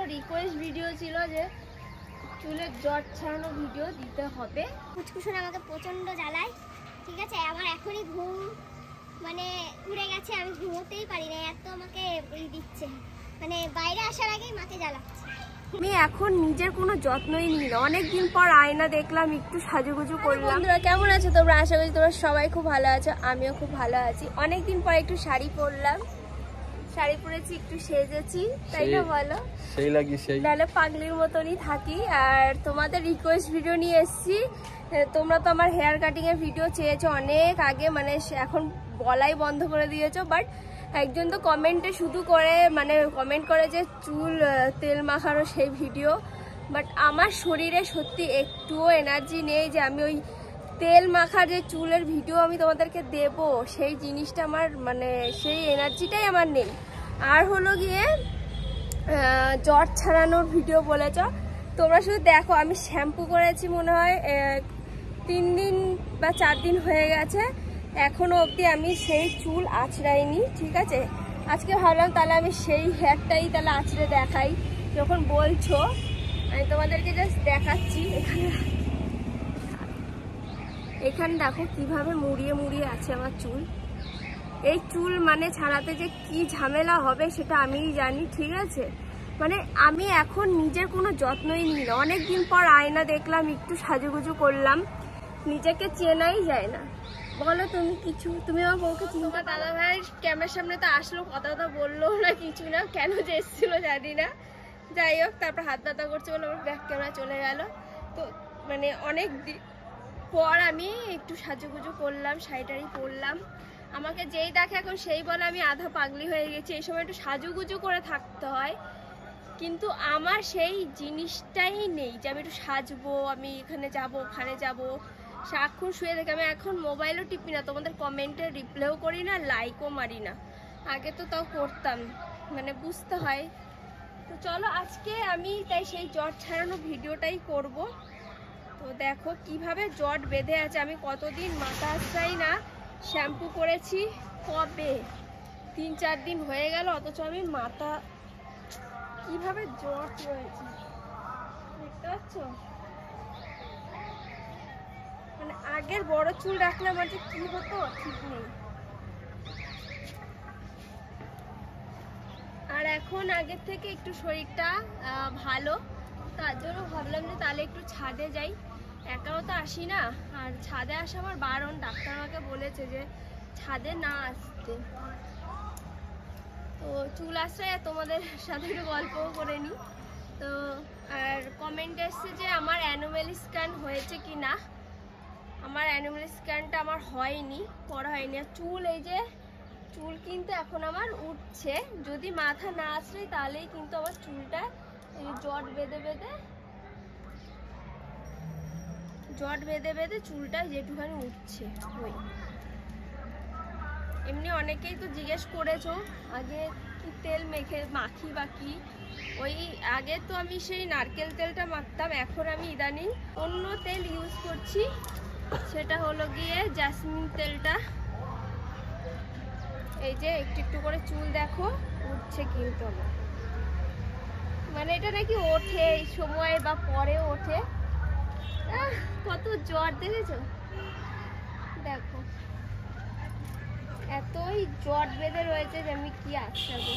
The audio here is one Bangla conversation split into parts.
রিকোয়েস্ট ভিডিও ছিল যে চুলের জট ছাড়ানো ভিডিও দিতে হবে। কুচকুচুন আমাকে প্রচন্ড জ্বালায়, ঠিক আছে। আমার এখনই ঘুম মানে উড়ে গেছে, আমি ঘুমোতেই পারি না, এত আমাকে দিচ্ছে, মানে বাইরে আসার আগেই মাকে জ্বালাচ্ছে। আমি এখন নিজের কোনো যত্নই নিই না, অনেকদিন পর আয়না দেখলাম, একটু সাজুগুজু করলাম। বন্ধুরা কেমন আছো তোমরা? আশা করি তোমরা সবাই খুব ভালো আছো, আমিও খুব ভালো আছি। অনেকদিন পর একটু শাড়ি পরলাম, শাড়ি পরেছি, একটু সেজেছি, তাই না বলো? সেই লাগি, সেই নাহলে পাগলির মতনই থাকি। আর তোমাদের রিকোয়েস্ট ভিডিও নিয়ে এসেছি। তোমরা তো আমার হেয়ার কাটিং এর ভিডিও চেয়েছো অনেক আগে, মানে এখন বলাই বন্ধ করে দিয়েছো। বাট একজন তো কমেন্টে শুধু করে, মানে কমেন্ট করে যে চুল তেল মাখানো সেই ভিডিও। বাট আমার শরীরে সত্যি একটুও এনার্জি নেই যে আমি ওই তেল মাখা যে চুলের ভিডিও আমি তোমাদেরকে দেব, সেই জিনিসটা আমার মানে সেই এনার্জিটাই আমার নেই। আর হলো গিয়ে জট ছাড়ানোর ভিডিও বলেছ তোমরা, শুধু দেখো আমি শ্যাম্পু করেছি মনে হয় 3 দিন বা 4 দিন হয়ে গেছে, এখনো অবধি আমি সেই চুল আঁচড়াইনি, ঠিক আছে। আজকে ভাবলাম তাহলে আমি সেই হেয়ারটাই তাহলে আঁচড়ে দেখাই, যখন বলছো আমি তোমাদেরকে জাস্ট দেখাচ্ছি। এখানে দেখো কিভাবে মুড়িয়ে মুড়িয়ে আছে আমার চুল। এই চুল মানে ছাড়াতে যে কি ঝামেলা হবে সেটা আমিই জানি, ঠিক আছে। মানে আমি এখন নিজের কোনো যত্নই নিই না, অনেকদিন পর আয়না দেখলাম, একটু সাজুগুজু করলাম, নিজেকে চেনাই যায় না। বলো তুমি কিছু, তুমি আমার বউকে চিনো? দাদা ভাই ক্যামেরার সামনে তো আসলো, কথা তো বললো না, কিছু না, কেন যে এসেছিল জানি না। যাই হোক, তারপর হাত ব্যথা করছে বলে আমার ব্যাক ক্যামেরা চলে গেল। তো মানে অনেক পর আমি একটু সাজুগুজু করলাম, শাড়িটারি পরলাম। আমাকে যেই দেখে এখন সেই বলে আমি আধা পাগলি হয়ে গেছি, এই সময় একটু সাজুগুজু করে থাকতে হয়। কিন্তু আমার সেই জিনিসটাই নেই যে আমি একটু সাজবো, আমি এখানে যাব ওখানে যাব, সারাক্ষণ শুয়ে দেখে। আমি এখন মোবাইলও টিপি না, তোমাদের কমেন্টে রিপ্লাইও করি না, লাইকও মারি না। আগে তো তাও করতাম, মানে বুঝতে হয়। তো চলো আজকে আমি তাই সেই জট ছাড়ানো ভিডিওটাই করব। তো দেখো কিভাবে জট বেঁধে আছে, আমি কতদিন মাথা আশ্রাই না, শ্যাম্পু করেছি কবে 3-4 দিন হয়ে গেল, অথচ আমি মাথা কিভাবে জট রয়েছে দেখতে পাচ্ছ। মানে আগের বড় চুল রাখলে আমার যে কি হতো ঠিক নেই। আর এখন আগের থেকে একটু শরীরটা ভালো, তার জন্য ভাবলাম যে তাহলে একটু ছাদে যাই। একাও তো আসি না, আর ছাদে আসা আমার বারণ, ডাক্তার আমাকে বলেছে যে ছাদে না আসতে। তো চুল আসছে, তোমাদের সাথে একটু গল্পও করে নিই। তো আর কমেন্ট এসছে যে আমার অ্যানুয়াল স্ক্যান হয়েছে কি না। আমার অ্যানুয়াল স্ক্যানটা আমার হয়নি, করা হয়নি। আর চুল, এই যে চুল কিন্তু এখন আমার উঠছে, যদি মাথা না আসলে তাহলেই কিন্তু আমার চুলটা জট বেঁধে বেঁধে চুলটা যেটুখানি উঠছে। ওই এমনি অনেকেই তো জিজ্ঞেস করেছো আগে কি তেল মাখি বা কি। ওই আগে তো আমি সেই নারকেল তেলটা মাখতাম, এখন আমি ইদানিং অন্য তেল ইউজ করছি, সেটা হলো গিয়ে জেসমিন তেলটা। এই যে একটু একটু করে চুল দেখো উঠছে কিন্তু আমার, মানে এটা নাকি ওঠে এই সময় বা পরে ওঠে। কত জট দেখেছো, দেখো এতই জট বেঁধে রয়েছে যে আমি কি আছড়াবো।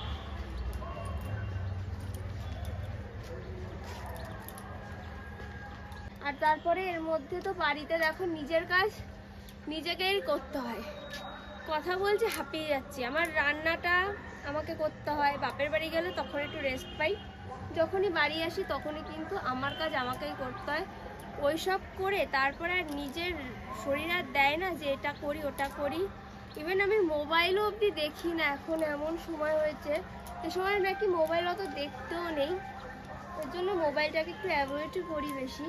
আর তারপরে এর মধ্যে তো বাড়িতে দেখো নিজের কাজ নিজেকেই করতে হয়। কথা বলছে হাঁপিয়ে যাচ্ছি, আমার রান্নাটা আমাকে করতে হয়। বাপের বাড়ি গেলে তখন একটু রেস্ট পাই, যখনই বাড়ি আসি তখনই কিন্তু আমার কাজ আমাকেই করতে হয়। ওইসব করে তারপরে আর নিজের শরীর আর দেয় না যে এটা করি ওটা করি। ইভেন আমি মোবাইলও অবধি দেখি না, এখন এমন সময় হয়েছে এ সময় নাকি মোবাইল অত দেখতেও নেই, ওর জন্য মোবাইলটাকে একটু অ্যাভয়েডই করি বেশি।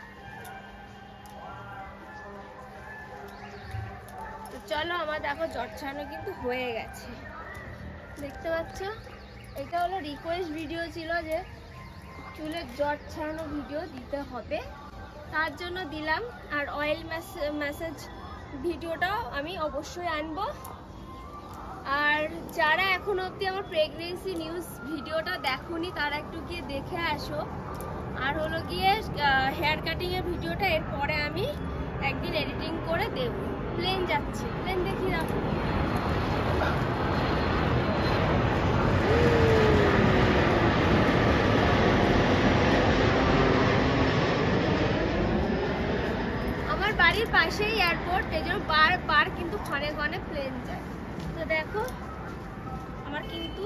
তো চলো, আমার দেখো জট ছাড়ানো কিন্তু হয়ে গেছে, দেখতে পাচ্ছ। এটা হলো রিকোয়েস্ট ভিডিও ছিল যে চুলের জট ছাড়ানো ভিডিও দিতে হবে, তার জন্য দিলাম। আর অয়েল ম্যাসাজ ভিডিওটাও আমি অবশ্যই আনবো। আর যারা এখনো অবধি আমার প্রেগনেন্সি নিউজ ভিডিওটা দেখোনি তারা একটু গিয়ে দেখে আসো। আর হলো গিয়ে হেয়ার কাটিং এর ভিডিওটা এরপরে আমি একদিন এডিটিং করে দেব। প্লেন যাচ্ছে, প্লেন দেখি রাখো। আমার বাড়ির পাশেই এয়ারপোর্ট, এই জন্য বারবার কিন্তু ক্ষণে ক্ষণে প্লেন যায়। তো দেখো আমার কিন্তু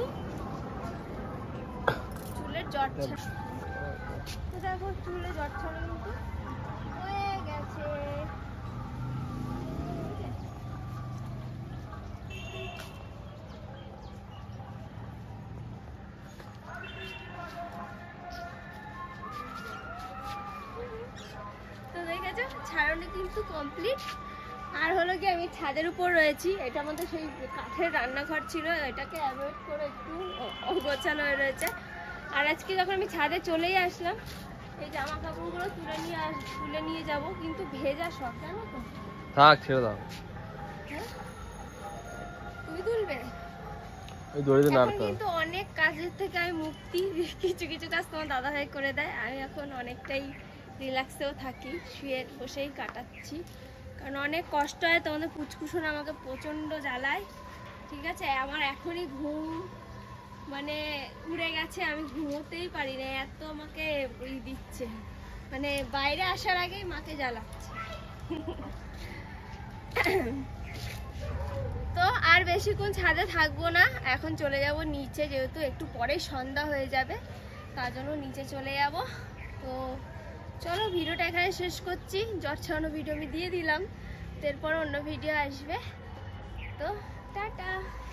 চুলের জট তো দেখো চুলে জট ছাড়া কিন্তু হয়ে গেছে। তো দেখেছো ছাড়ানো কিন্তু কমপ্লিট। আর হলো কি আমি ছাদের উপর রয়েছি, এটা আমাদের সেই কাঠের রান্নাঘর ছিল, এটাকে অ্যাভয়েড করে একটু অগোছালো হয়ে রয়েছে। আর আজকে যখন আমি ছাদে চলেই আসলাম, এই জামা কাপড়গুলো তুলে নিয়ে যাব, কিন্তু ভেজা সব, জানো তো। থাক, ছেড়ে দাও। তুমি তুলবে? ওই দড়িতে এখন নাড়তে হবে। কিন্তু অনেক কাজের থেকে আমি মুক্তি, কিছু কিছু কাজ তোমার দাদাভাই করে দেয়। আমি এখন অনেকটাই রিল্যাক্সেও থাকি, শুয়ে বসেই কাটাচ্ছি, কারণ অনেক কষ্ট হয়। তোমাদের পুচকুশোনা আমাকে প্রচণ্ড জ্বালায়, ঠিক আছে। আমার এখনই ঘুম মানে উড়ে গেছে, আমি ঘুমোতেই পারি না, এত আমাকে দিচ্ছে, মানে বাইরে আসার আগেই মাকে জ্বালাচ্ছে। তো আর বেশিক্ষণ ছাদে থাকবো না, এখন চলে যাব নিচে, যেহেতু একটু পরেই সন্ধ্যা হয়ে যাবে, তার জন্য নিচে চলে যাব। তো চলো ভিডিওটা এখানে শেষ করছি। জট ছাড়ানো ভিডিও আমি দিয়ে দিলাম, এরপর অন্য ভিডিও আসবে। তো টাটা।